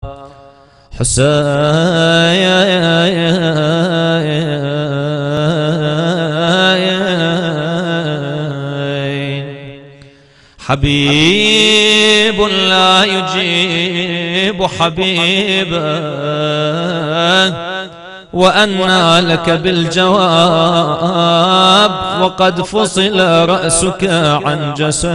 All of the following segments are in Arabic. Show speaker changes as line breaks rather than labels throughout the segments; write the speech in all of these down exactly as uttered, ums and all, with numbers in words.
حسين حبيب لا يجيب حبيبا وأنى لك بالجواب وقد فصل رأسك عن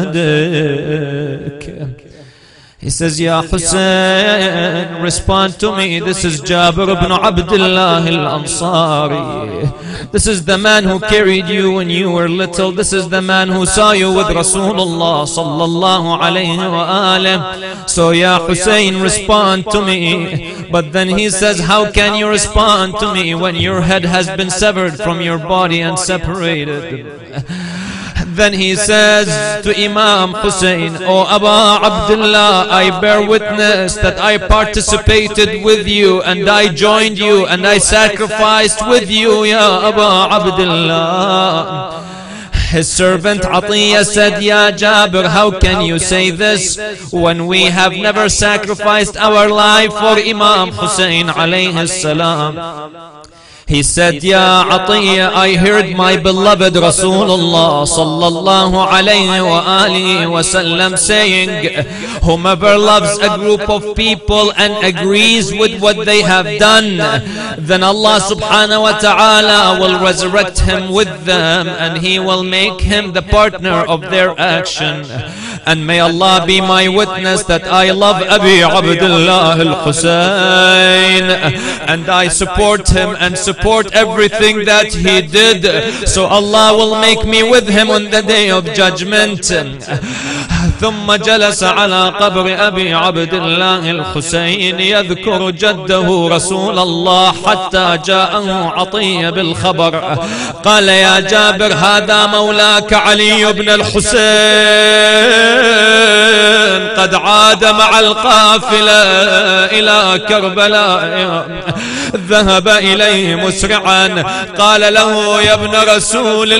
جسدك. He says, Ya Hussein, respond to me. This is Jabir ibn Abdullah al-Ansari. This is the man who carried you when you were little. This is the man who saw you with Rasulullah sallallahu alayhi wa alayhi. So Ya Hussein, respond to me. But then he says, how can you respond to me when your head has been severed from your body and separated? Then he says to Imam Hussein, O Aba Abdullah, I bear witness that I participated with you and I joined you and I sacrificed with you, Ya Aba Abdullah. His servant Atiyah said, Ya Jabir, how can you say this when we have never sacrificed our life for Imam Hussein alayhi salam? He said, Ya Atiyah, I heard my beloved Rasulullah sallallahu alayhi wa alihi wa sallam saying, whomever loves a group of people and agrees with what they have done, then Allah subhanahu wa ta'ala will resurrect him with them and He will make him the partner of their action. And may Allah be my witness that I love Abi Abdullah al-Husayn and I support him and support everything that he did. So Allah will make me with him on the day of judgment. ثم جلس على قبر أبي عبد الله الحسين يذكر جده رسول الله حتى جاءه عطية بالخبر. قال يا جابر هذا مولاك علي بن الحسين قد عاد مع القافلة إلى كربلاء. ذهب إليه مسرعا قال له يا ابن رسول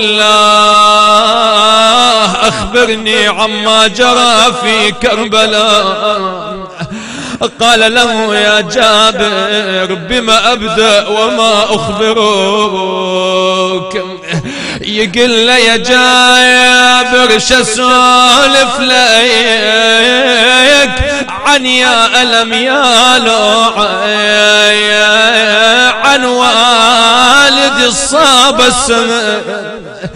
الله أخبرني عما جرى في كربلاء. قال له يا جابر بما أبدأ وما أخبرك. يقول له يا جابر شسولف ليك عن يا ألم يا لوع عن والد الصاب السماء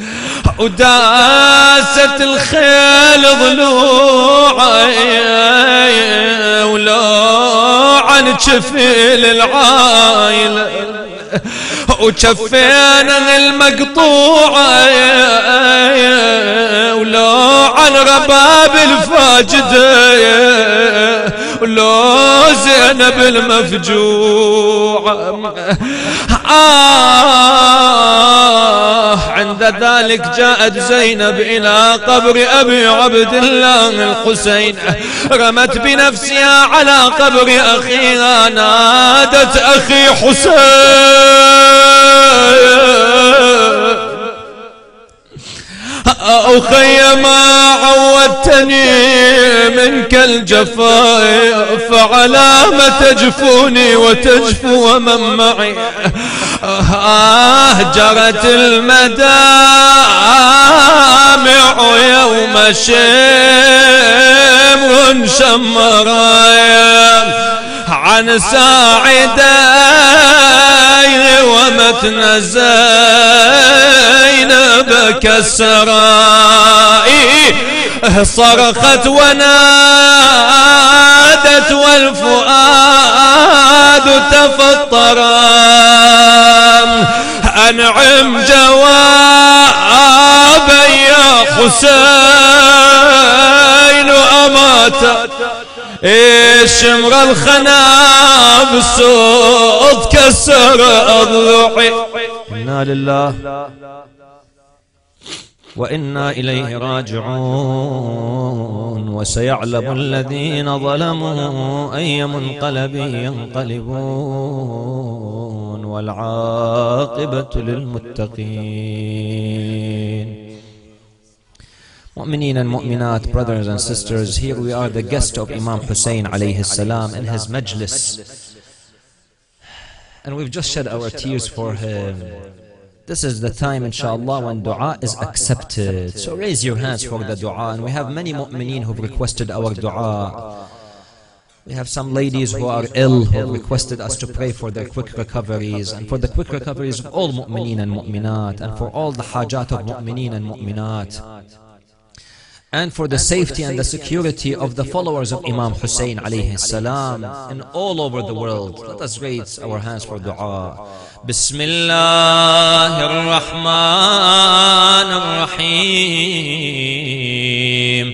وداست الخيل ضلوعي ولو عن جفيل العايلة وشفينا المقطوعة ولو عن رباب الفاجدة ولو زينب المفجوعة. آه عند ذلك جاءت زينب إلى قبر أبي عبد الله الحسين رمت بنفسها على قبر أخيها نادت أخي حسين أخي ما عودتني منك الجفاء فعلى ما تجفوني وتجفو ومن معي. آه جرت المدامع يوم شمر شمرايا عن ساعدي ومتن زينب كالسرائي. صرخت ونادت والفؤاد تفطرا. أنعم جوابا يا حسين أمات شمر الخنا بصوت كسر أضلعي. إنا لله وإنا إليه راجعون. وسيعلم الذين ظلموا أي منقلب ينقلبون والعاقبة للمتقين. Mu'mineen and mu'minat, brothers and sisters, here we are, the guest of Imam Hussein alayhi salam in his majlis. And we've just shed our tears for him. This is the time, inshallah, when dua is accepted. So raise your hands for the dua. And we have many mu'mineen who've requested our dua. We have some ladies who are ill who have requested us to pray for their quick recoveries, and for the quick recoveries of all mu'mineen and mu'minat, and for all the hajat of mu'mineen and mu'minat, and for the safety and the security of the followers of Imam Hussein alayhi salam in all over the world. Let us raise our hands for dua. Bismillahir Rahmanir Rahim.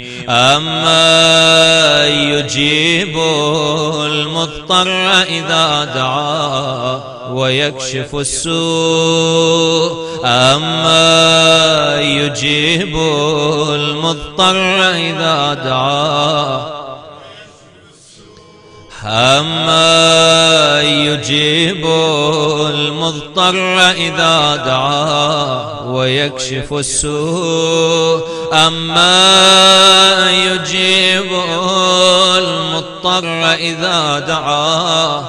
Amma yujibul mudtarra idha da'a wa yakshifu as-su'. أما يجيب المضطر إذا دعاه أما يجيب المضطر إذا دعاه ويكشف السوء أما يجيب المضطر إذا دعاه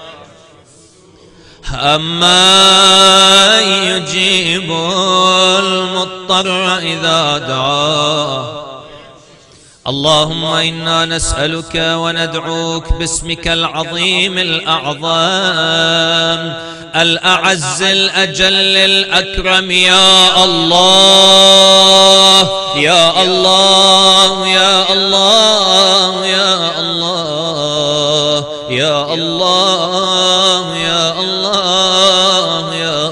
أما يجيب المضطر إذا دعاه. اللهم إنا نسألك وندعوك باسمك العظيم الأعظم الأعز الأجل الأكرم يا الله يا الله يا الله يا الله يا الله يا الله يا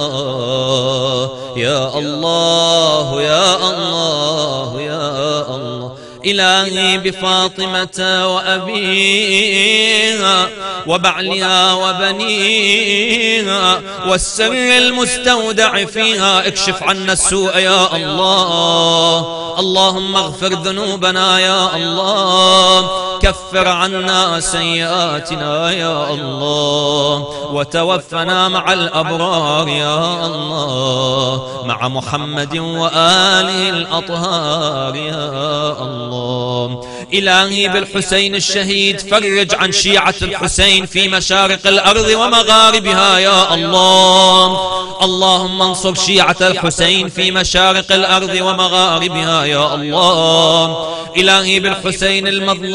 الله يا الله يا الله يا الله. إلهي بفاطمة وأبيها وبعلها وبنيها والسر المستودع فيها اكشف عنا السوء يا الله. اللهم اغفر ذنوبنا يا الله، كفر عنا سيئاتنا يا الله، وتوفنا مع الأبرار يا الله، مع محمد وآله الأطهار يا الله. إلهي بالحسين الشهيد فرج عن شيعة الحسين في مشارق الأرض ومغاربها يا الله. اللهم انصر شيعة الحسين في مشارق الأرض ومغاربها يا الله. إلهي بالحسين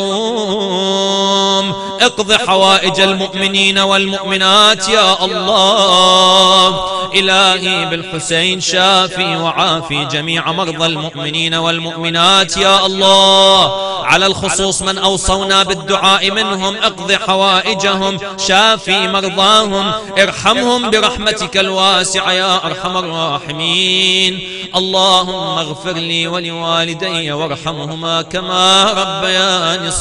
المظلوم اقض حوائج المؤمنين والمؤمنات يا الله. إلهي بالحسين شافي وعافي جميع مرضى المؤمنين والمؤمنات يا الله، على الخصوص من أوصونا بالدعاء منهم اقض حوائجهم، شافي مرضاهم، ارحمهم برحمتك الواسعة يا أرحم الراحمين. اللهم اغفر لي ولوالدي وارحمهما كما ربياني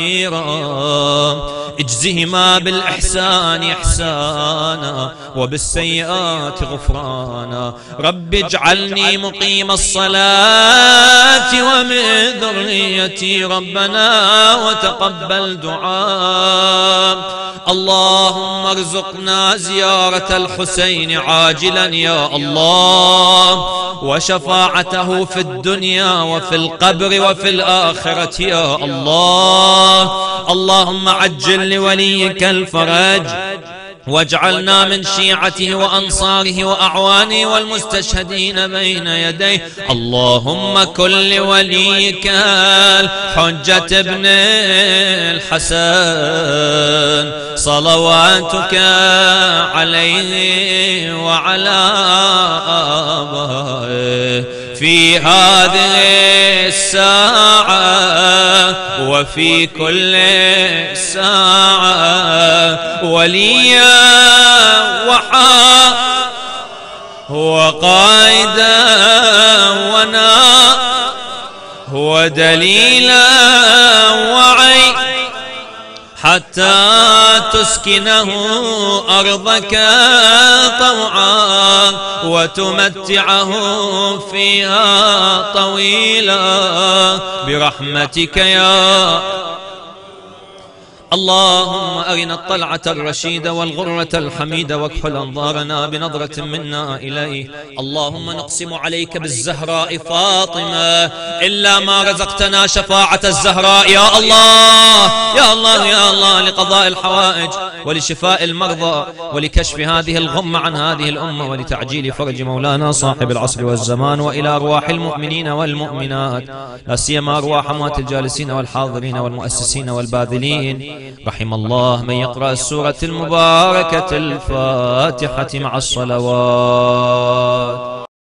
صغيرا، اجزهما بالإحسان إحسانا وبالسيئات غفرانا. رب اجعلني مقيم الصلاة ومن ذريتي ربنا وتقبل دعاء. اللهم ارزقنا زيارة الحسين عاجلا يا الله، وشفاعته في الدنيا وفي القبر وفي الآخرة يا الله. اللهم عجل لوليك الفرج واجعلنا من شيعته وأنصاره وأعوانه والمستشهدين بين يديه. اللهم كن لوليك الحجة ابن الحسن صلواتك عليه وعلى آبائه في هذه الساعة وفي كل ساعة وليا وحا هو قائدا ونا هو دليلا وعي حتى تسكنه أرضك طوعا وتمتعه فيها طويلا برحمتك يا اللهم أرنا الطلعة الرشيدة والغرة الحميدة واكحل أنظارنا بنظرة منا إليه. اللهم نقسم عليك بالزهراء فاطمة إلا ما رزقتنا شفاعة الزهراء يا الله يا الله يا الله، لقضاء الحوائج ولشفاء المرضى ولكشف هذه الغمة عن هذه الأمة ولتعجيل فرج مولانا صاحب العصر والزمان، وإلى أرواح المؤمنين والمؤمنات لا سيما أرواح أموات الجالسين والحاضرين والمؤسسين والباذلين. رحم الله من يقرأ السورة المباركة الفاتحة مع الصلوات.